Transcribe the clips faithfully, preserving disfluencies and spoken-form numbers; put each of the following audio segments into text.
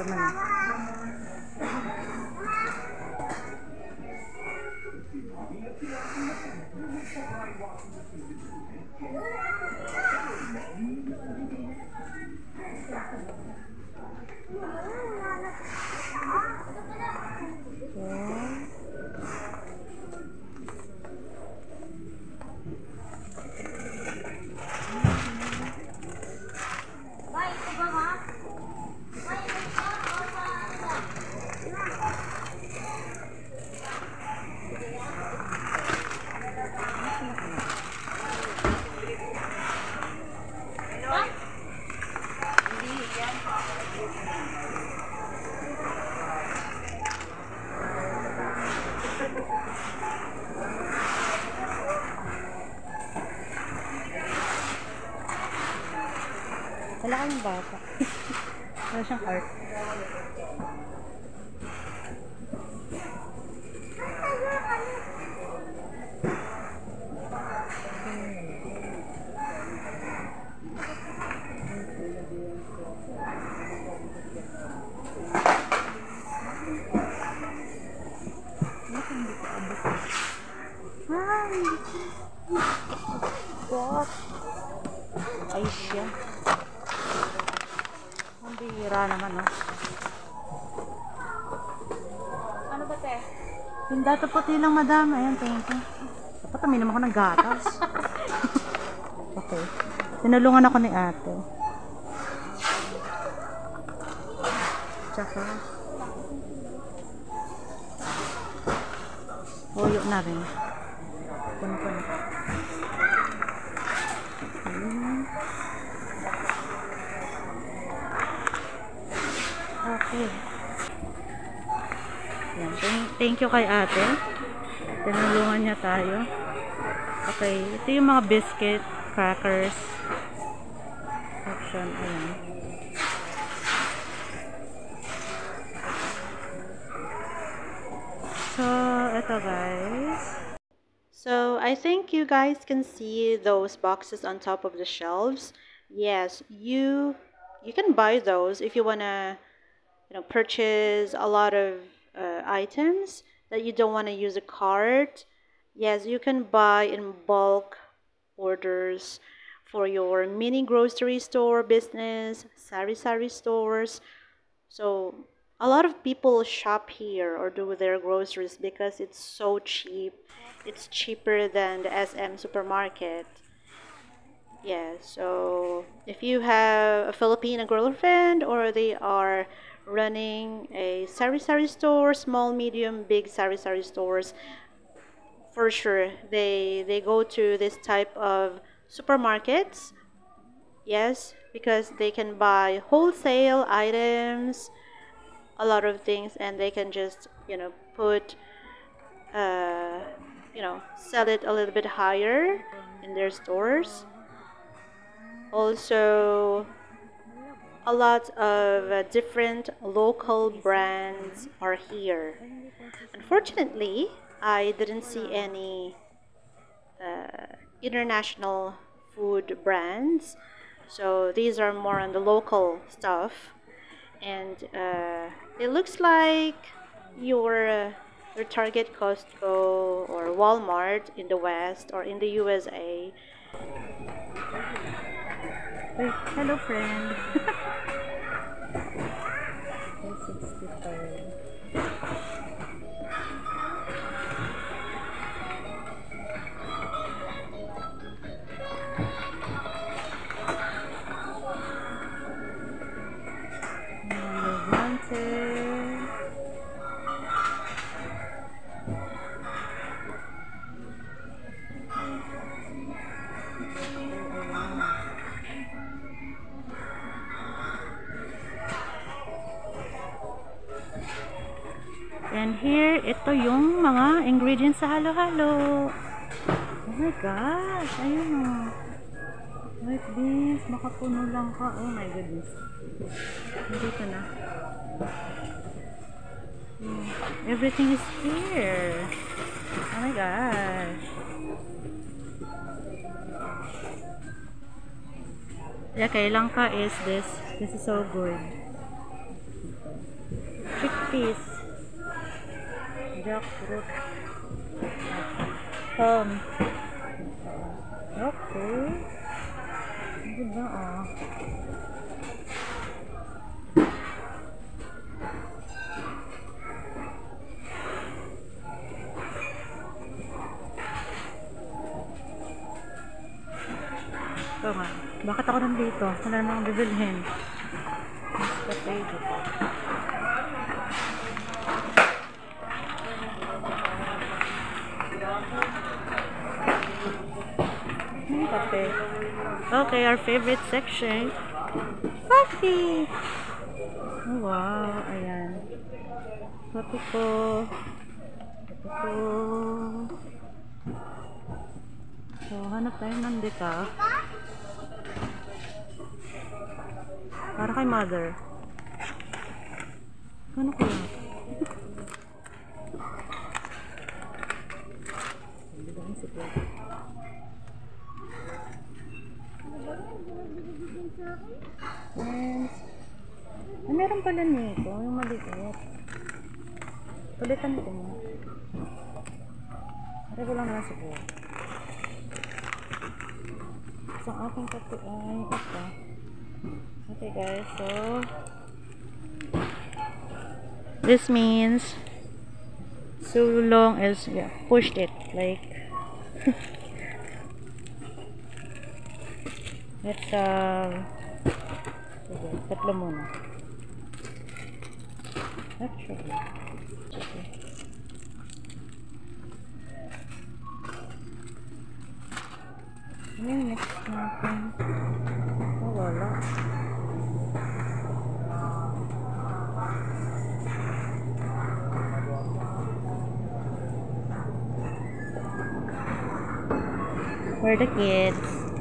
naman. Wala kang bata. Wala siyang heart. Ay! What? Ay siya. Ang bihira naman, no? Ano ba, te? Yung data puti lang, madam. Ayan, thank you. Dapat aminom ako ng gatas. Okay. Tinulungan ako ni ate. Tsaka Huyo na rin. Puno-puno. Hmm. Okay. Yan. Thank, thank you kay ate. Tinulungan niya tayo. Okay. Ito yung mga biscuit, crackers. Option. Ayan. So, ito guys. So, I think you guys can see those boxes on top of the shelves. Yes, you you can buy those if you wanna, you know, purchase a lot of uh, items that you don't want to use a cart. Yes, you can buy in bulk orders for your mini grocery store business, sari-sari stores. So, a lot of people shop here or do their groceries because it's so cheap. It's cheaper than the S M supermarket. Yeah, so if you have a Filipina girlfriend or they are running a sari-sari store, small, medium, big sari-sari stores, for sure they they go to this type of supermarkets. Yes, because they can buy wholesale items, a lot of things, and they can just, you know, put uh you know, sell it a little bit higher in their stores. Also, a lot of uh, different local brands are here. Unfortunately, I didn't see any uh, international food brands, so these are more on the local stuff. And uh, it looks like your uh, your Target, Costco, or Walmart in the West or in the U S A. Wait, hello friend. And here, ito yung mga ingredients sa halo-halo. Oh my gosh, ayun o. Like this, makapuno lang ka. Oh my goodness. Dito na. Hmm. Everything is here. Oh my gosh. Yeah, kailang ka is this. This is so good. piece. Jackfruit. Tom. Okay. Ganda ah. Ito nga. Bakit ako nandito? Wala naman akong bibilhin. Mas potato pa. Hmm, kape. Okay, our favorite section. Coffee! Oh, wow. Ayan. Kape ko. Kape ko. So, hanap tayo ng decaf. Para kay mother. Ano ko yan? And, ah, meron pala nito. Yung maliit. Ulitan ko mo. Pare ko lang naman siguro. So, ang aking kape ay ito. Okay guys, so this means so long as yeah, pushed it like let's um sige, tatlo muna actually sige. Ano yung next natin? Oh, wala. For the kids.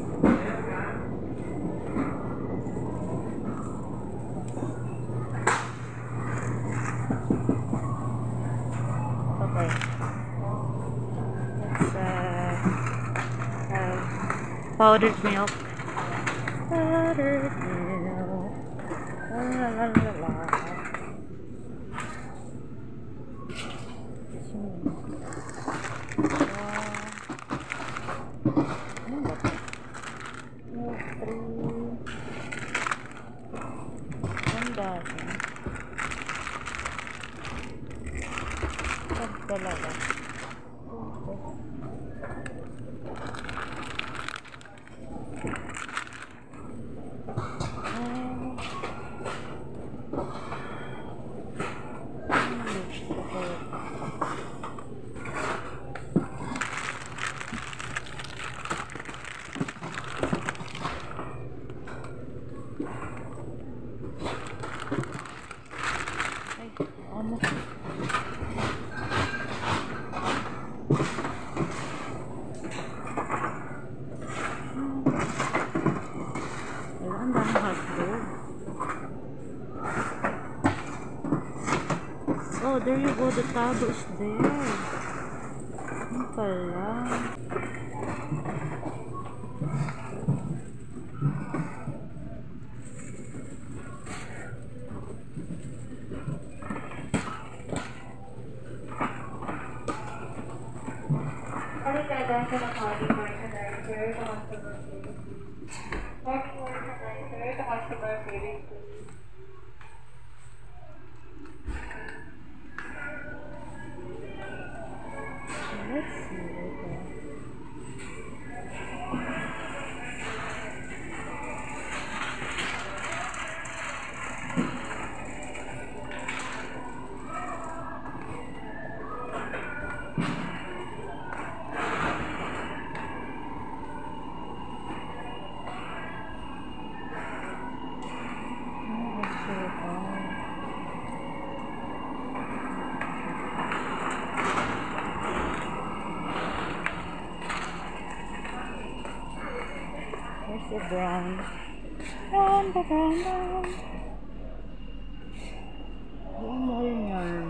Okay. Let's uh, have powdered milk. Powdered milk. La la la la. Talaga. Ay, almost. Oh, there you go. The tabo is there. Ano pala? Balik tayo dahil sa nakali organizer, sa customer service. Parking organizer, sa customer service. Let's see. Okay. Where's the brown? Brown, the brown, brown. Ang mahal niyan.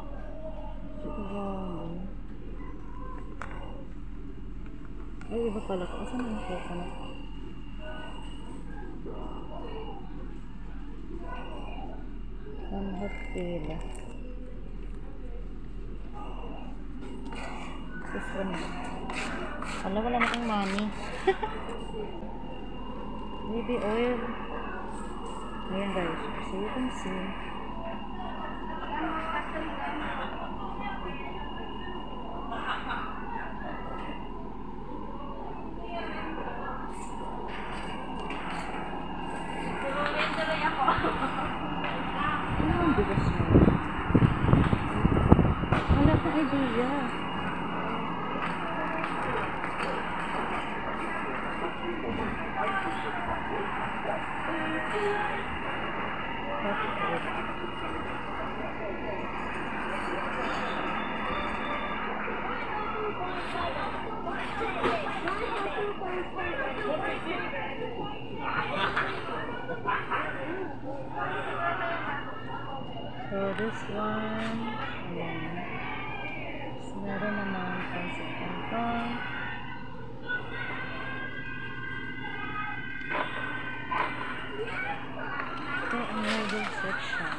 Brown. Ay, iba pala ko. Asan yung coconut? One hot pila. Ano? Wala, wala na akong money. Baby oil. Ayan guys, so you can see. Ano ang bigas mo? Wala akong idea. So this one, ayan. So, meron naman pancit canton. Ito ang noodle section.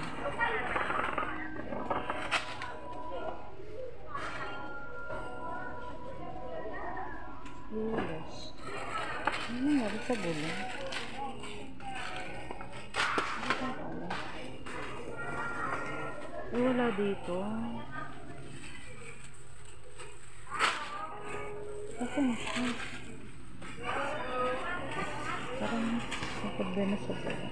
Yes. Ano nangyari sa gulay? Ay, wala dito. Kasi na siya. Parang may problema sa gulay.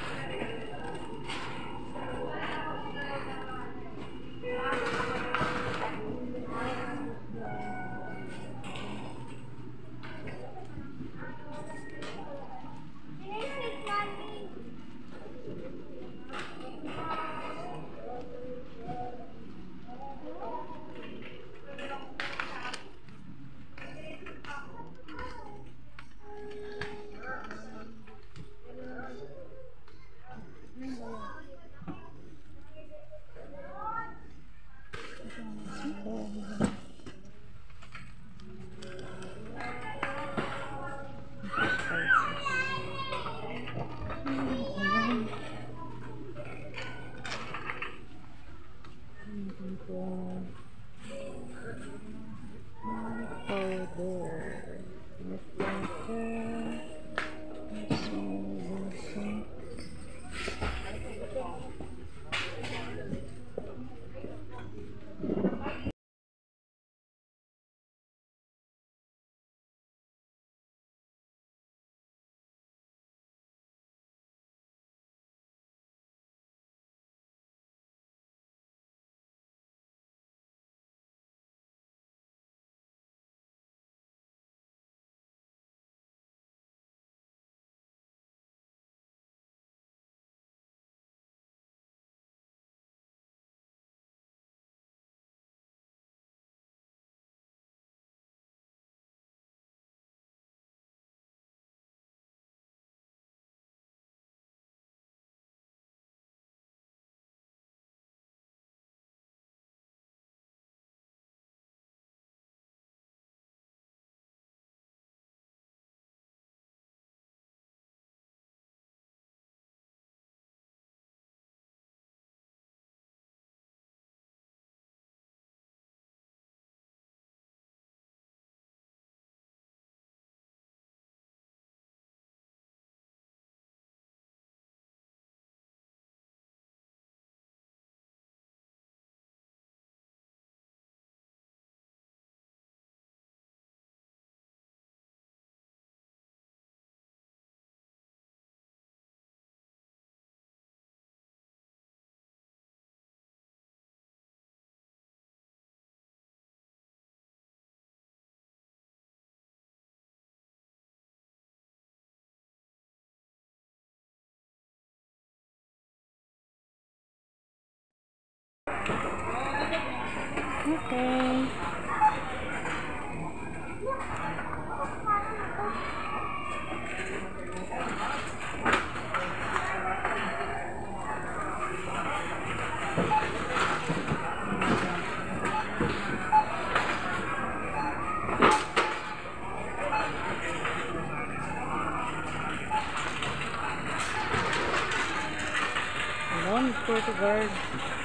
Okay. Security guard.